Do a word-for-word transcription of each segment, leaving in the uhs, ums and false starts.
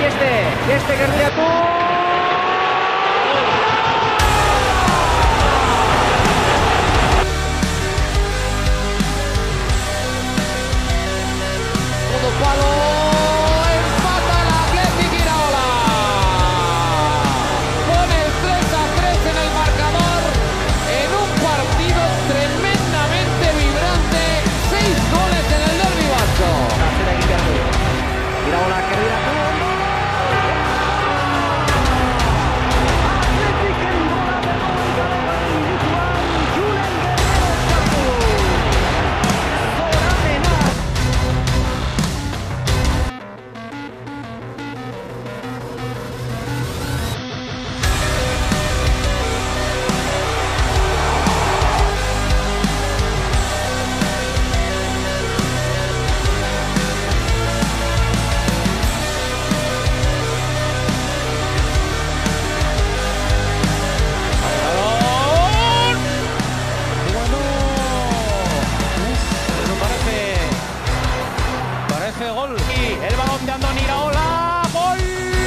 este, este que ría tú. Todo palo, empata el Athletic Iraola. Pone el tres a tres en el marcador en un partido tremendamente vibrante. Seis goles en el derbi vasco. Iraola que ría tú. Gol y el balón de Andoni Iraola, gol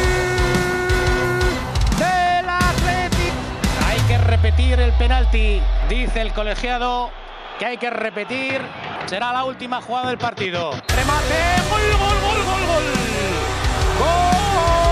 del Athletic. Hay que repetir el penalti, dice el colegiado que hay que repetir. Será la última jugada del partido. Remate, gol, gol, gol, gol, gol. Gol.